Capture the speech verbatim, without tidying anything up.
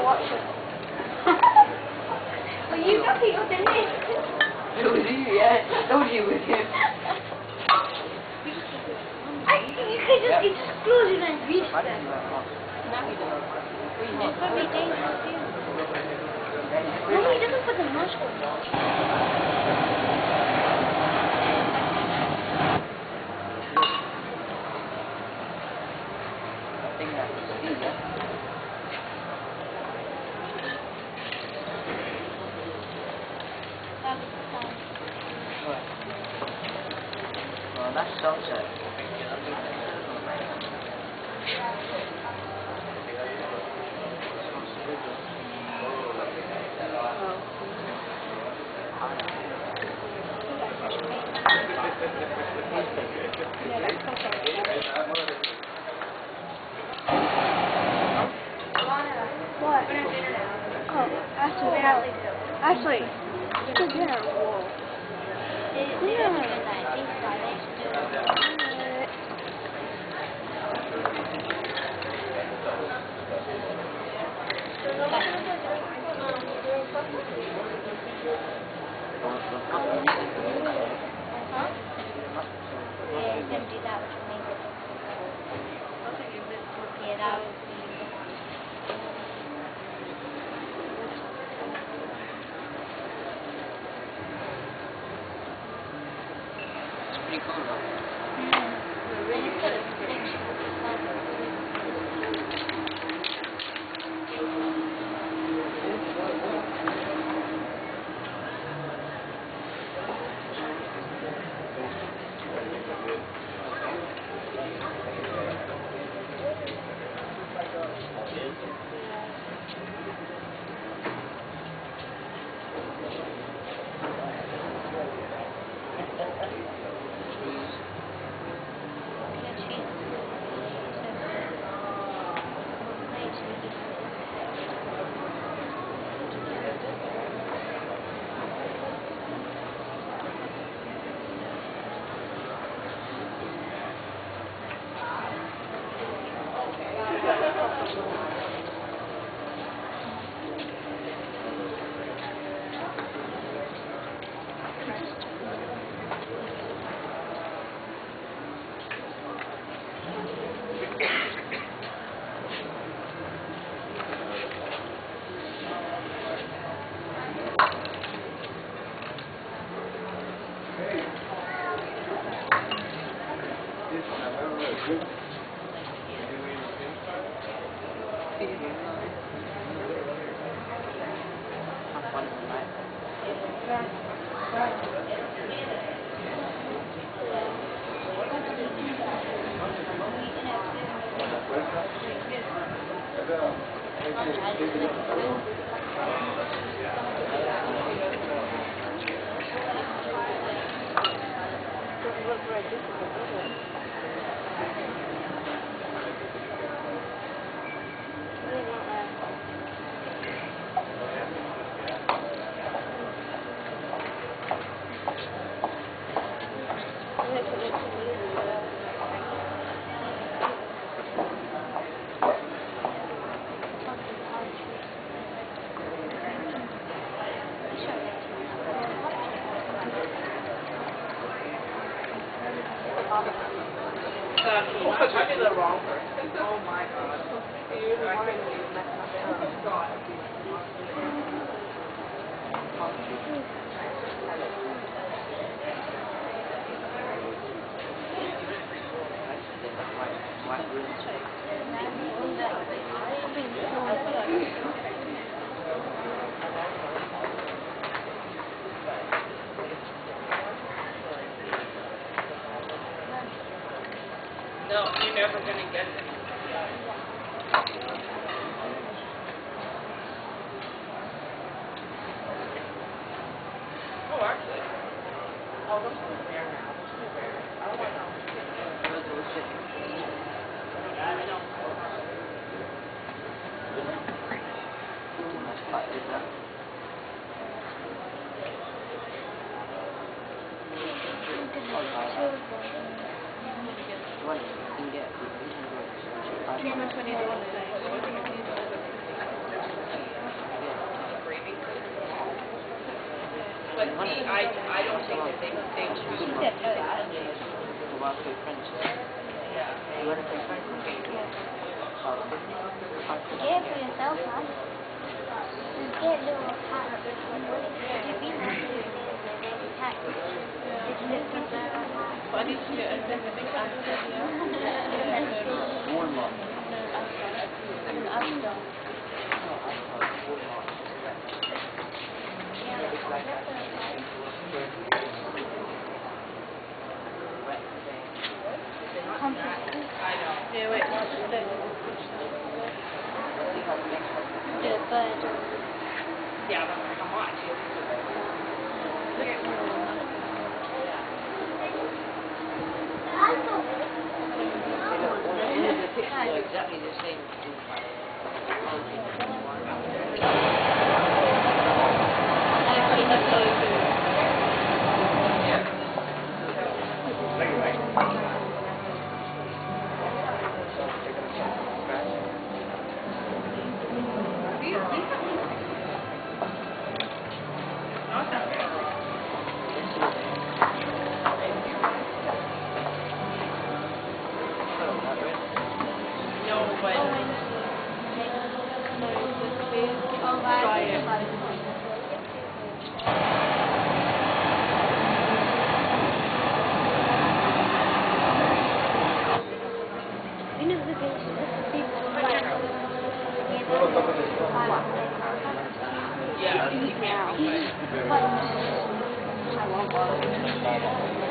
watch it. Well, you got it, didn't it? It was you, yeah. I told you it was you. I think you could just explode it and reach them. No, he doesn't. It's probably dangerous too. No, he doesn't put the mask on. I think that's Steve, yeah? What? Well, that's sunset. What? Oh, actually, actually, it's a dinner wall. Pretty cool, though. Mm. Really good at prediction. I did the wrong person. Oh my god. You really wanted to mess up. God. No, you're never gonna get it. Oh, actually. Oh, those are there now. Those are there. I don't want those. I know. Pretty much when you do But see, I, I don't think that they, they would do She it. said no, it's Sunday. The one play French. Yeah. You want to play French? Okay. Oh, this is the fun. Get it for yourself, huh? You get a little hot. You be nice to your cat. It's lifting so hot. Funny shit, I never think I said yeah. Warm up. I'm up though. I know. Yeah, wait, watch this. The bud. Yeah, but come on. It's exactly the same. No, but try it. You know who thinks this is people like Yeah, you can't. But I won't bother.